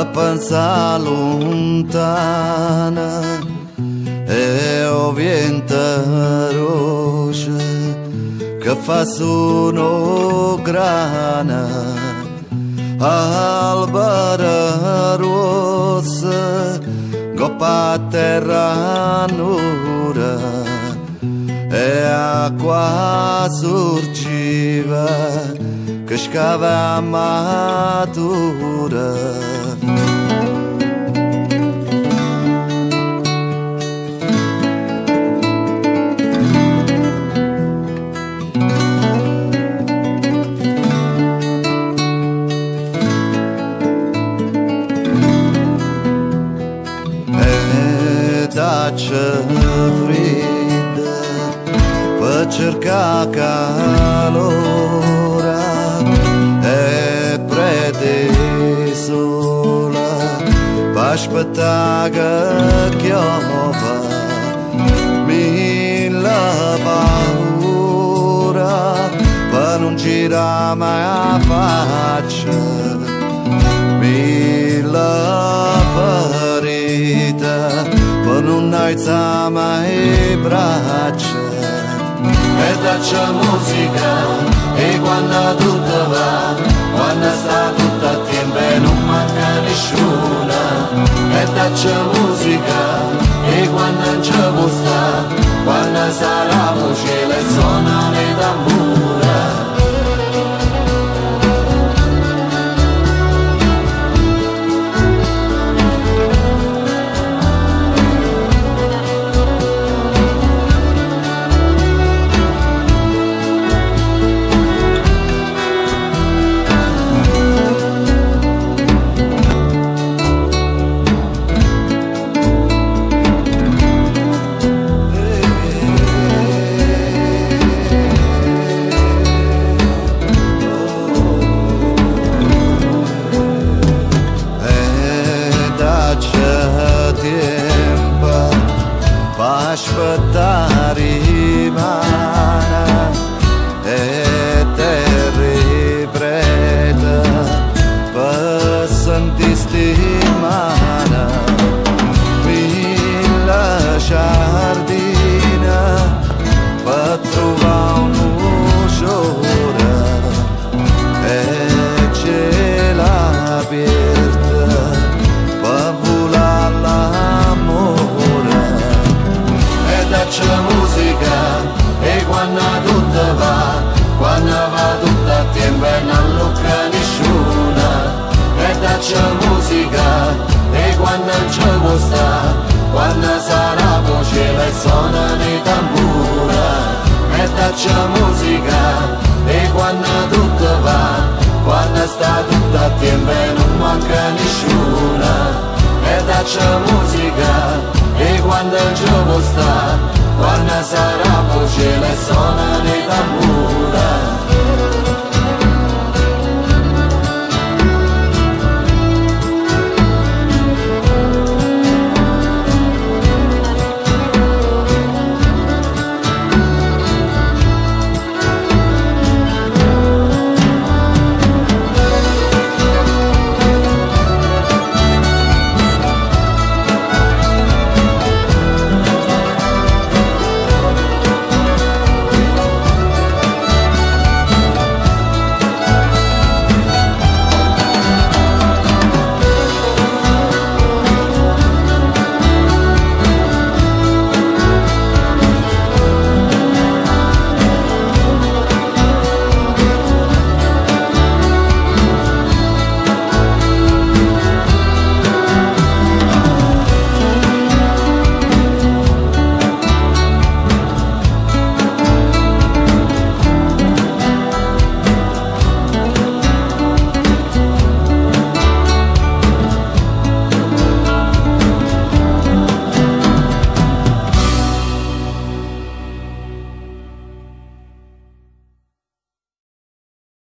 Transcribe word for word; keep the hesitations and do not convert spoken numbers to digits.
pensa lontana e o vento rosso che fa suono grana albera rossa coppa terra nura e acqua sorgiva che scava matura. C'è fredda per cercare calore e prete sola per aspettare che piova mille paura per non girare mai a faccia mille ferite per non alzare mai braccia e dacci musica e quando tutto va quando sta tutto a tempo e non manca nessuna e dacci musica e quando non ci può stare quando sarà la voce le suona le tambura. Aspettare rimane e te ripreta per sentirti mano mille giardina per trovare un'uscita e cielo aperto per volare l'amore. Dacci musica e quando tutto va, quando va tutto a tempo e non lucca nessuna. E dacci musica e quando non ci può stare, quando sarà voce le suona di tambura. E dacci musica e quando tutto va, quando sta tutto a tempo e non manca nessuna. E dacci musica